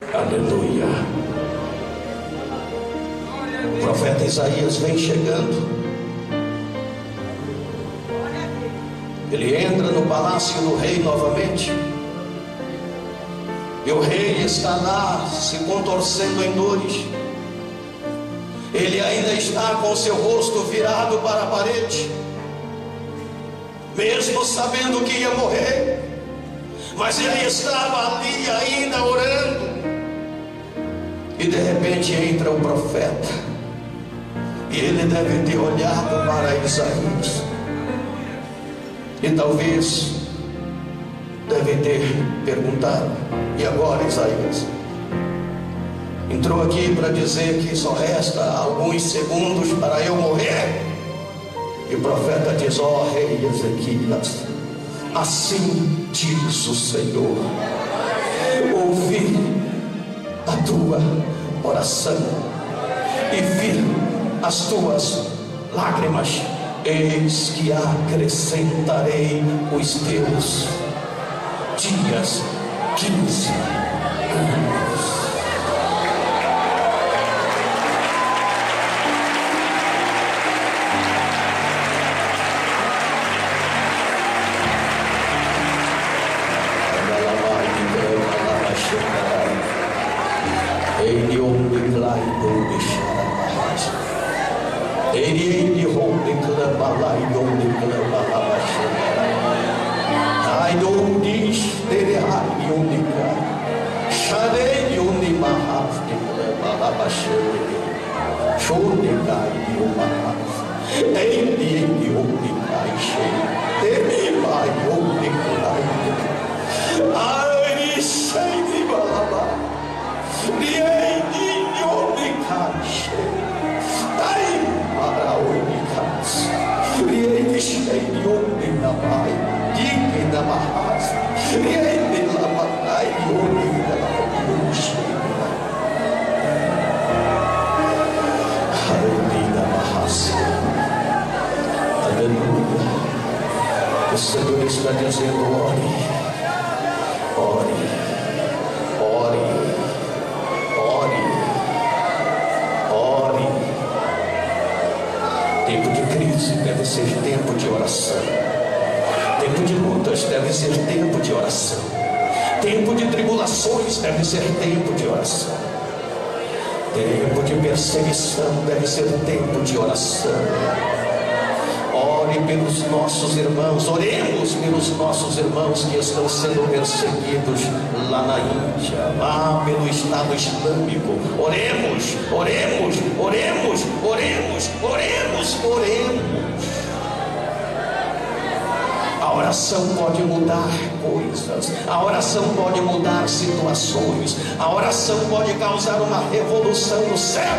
Aleluia. O profeta Isaías vem chegando. Ele entra no palácio do rei novamente. E o rei está lá se contorcendo em dores. Ele ainda está com seu rosto virado para a parede, mesmo sabendo que ia morrer. Mas ele estava ali ainda orando. E de repente entra o profeta. E ele deve ter olhado para Isaías. E talvez deve ter perguntado: e agora, Isaías? Entrou aqui para dizer que só resta alguns segundos para eu morrer? E o profeta diz: ó rei Ezequias, assim diz o Senhor: ouvi a tua oração e vi as tuas lágrimas. Eis que acrescentarei os teus dias 15 anos. O Senhor está dizendo: ore, ore, ore, ore, ore. Tempo de crise deve ser tempo de oração. Tempo de lutas deve ser tempo de oração. Tempo de tribulações deve ser tempo de oração. Tempo de perseguição deve ser tempo de oração. Ore pelos nossos irmãos, oremos pelos nossos irmãos que estão sendo perseguidos lá na Índia, lá pelo Estado Islâmico. Oremos, oremos, oremos, oremos, oremos, oremos. A oração pode mudar coisas, a oração pode mudar situações, a oração pode causar uma revolução no céu.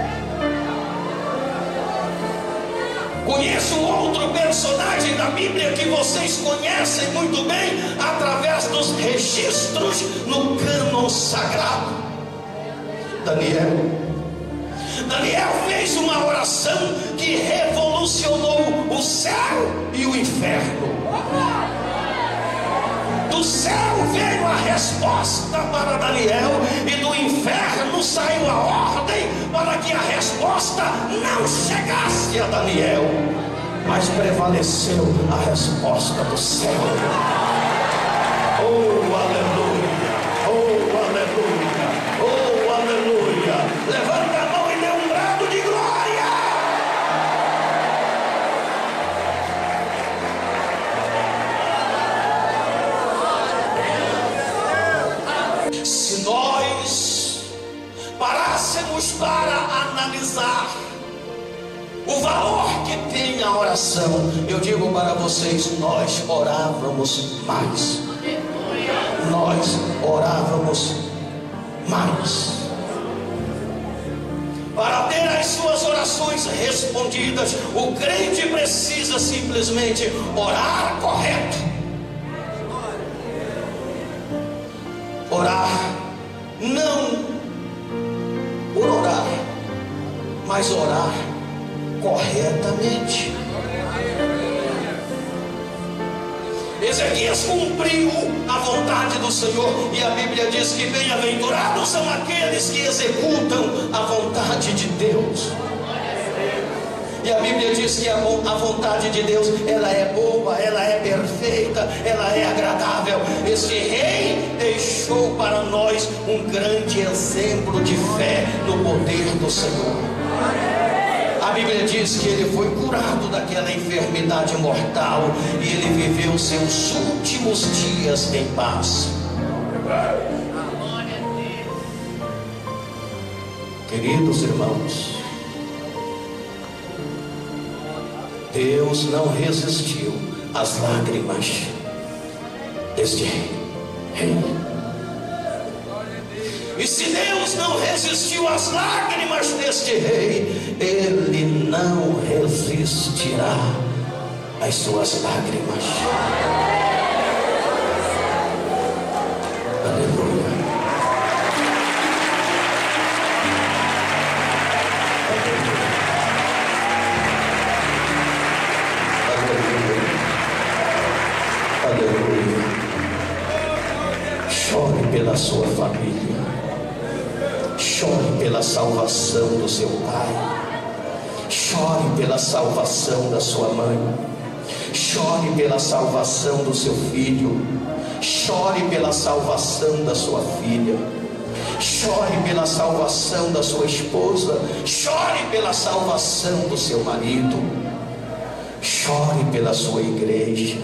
Conheço outro personagem da Bíblia que vocês conhecem muito bem através dos registros no cânon sagrado: Daniel. Daniel fez uma oração que revolucionou o céu e o inferno. Do céu veio a resposta para Daniel, e do inferno saiu a ordem para que a resposta não chegasse a Daniel, mas prevaleceu a resposta do céu. Oh, aleluia! Oh, aleluia! Oh, aleluia! Levanta a mão e dê um brado de glória! Se nós parássemos para analisar o valor que tem a oração, eu digo para vocês: nós orávamos mais. Nós orávamos mais. Para ter as suas orações respondidas, o crente precisa simplesmente orar correto. Orar não por orar, mas orar corretamente. Ezequias cumpriu a vontade do Senhor, e a Bíblia diz que bem-aventurados são aqueles que executam a vontade de Deus. E a Bíblia diz que a vontade de Deus, ela é boa, ela é perfeita, ela é agradável. Este rei deixou para nós um grande exemplo de fé no poder do Senhor. A Bíblia diz que ele foi curado daquela enfermidade mortal e ele viveu seus últimos dias em paz. Queridos irmãos, Deus não resistiu às lágrimas deste rei. E se Deus não resistiu às lágrimas deste rei, Ele não resistirá às suas lágrimas. Aleluia. Aleluia. Chore pela sua família. Chore pela salvação do seu pai. Chore pela salvação da sua mãe. Chore pela salvação do seu filho. Chore pela salvação da sua filha. Chore pela salvação da sua esposa. Chore pela salvação do seu marido. Chore pela sua igreja.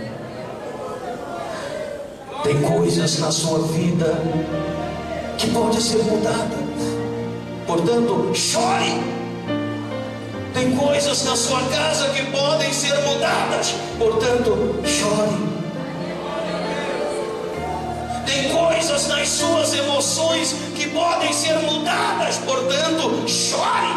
Tem coisas na sua vida que podem ser mudadas. Portanto, chore. Tem coisas na sua casa que podem ser mudadas. Portanto, chore. Tem coisas nas suas emoções que podem ser mudadas. Portanto, chore.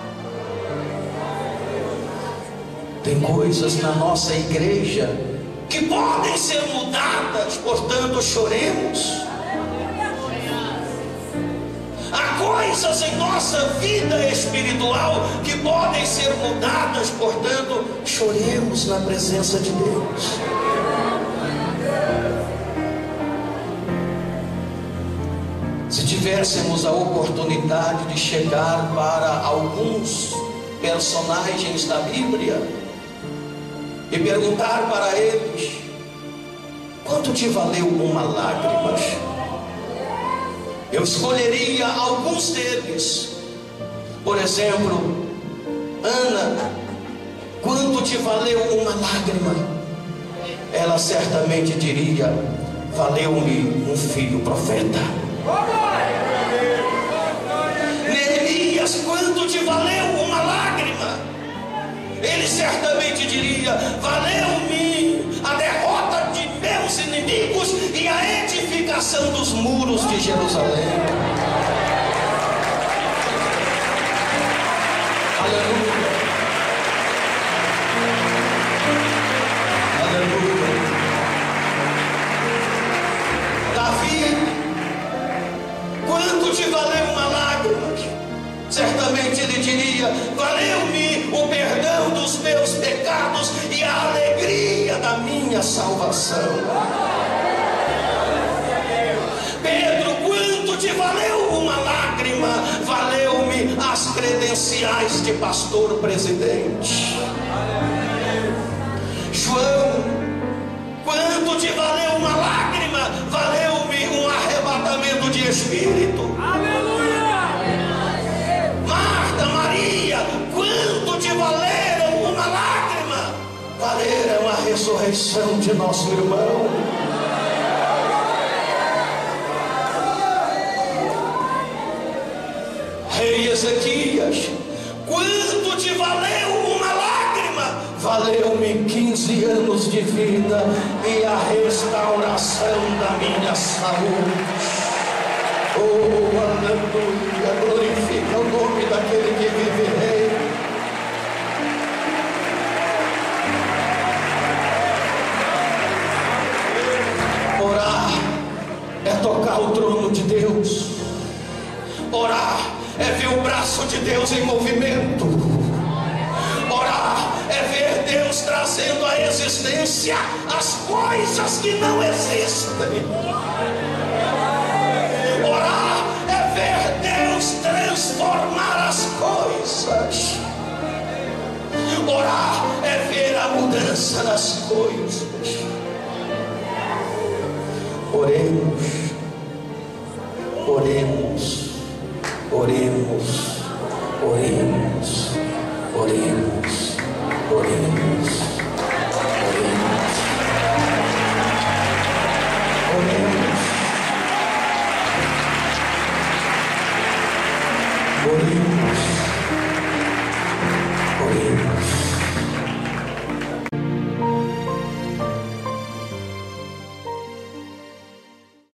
Tem coisas na nossa igreja que podem ser mudadas. Portanto, choremos. Há coisas em nossa vida espiritual que podem ser mudadas, portanto, choremos na presença de Deus. Se tivéssemos a oportunidade de chegar para alguns personagens da Bíblia e perguntar para eles: quanto te valeu uma lágrima? Eu escolheria alguns deles. Por exemplo, Ana, quanto te valeu uma lágrima? Ela certamente diria: valeu-me um filho profeta. Neemias, quanto te valeu uma lágrima? Ele certamente diria: valeu-me a derrota de meus inimigos e a edificação dos muros de Jerusalém. Aleluia. Aleluia. Davi, quanto te valeu uma lágrima? Certamente ele diria: valeu-me o perdão dos meus pecados e a alegria da minha salvação. Pedro, quanto te valeu uma lágrima? Valeu-me as credenciais de pastor presidente. João, quanto te valeu uma lágrima? Valeu-me um arrebatamento de espírito. Quanto te valeram uma lágrima? Valeram a ressurreição de nosso irmão. Rei Ezequias, quanto te valeu uma lágrima? Valeu-me 15 anos de vida e a restauração da minha saúde. Oh, aleluia, glorifica o nome daquele que vive, rei. Orar é tocar o trono de Deus. Orar é ver o braço de Deus em movimento. Orar é ver Deus trazendo à existência as coisas que não existem. Orar é ver confiança nas coisas. Oremos, oremos, oremos, oremos, oremos, oremos, oremos, oremos, oremos, oremos.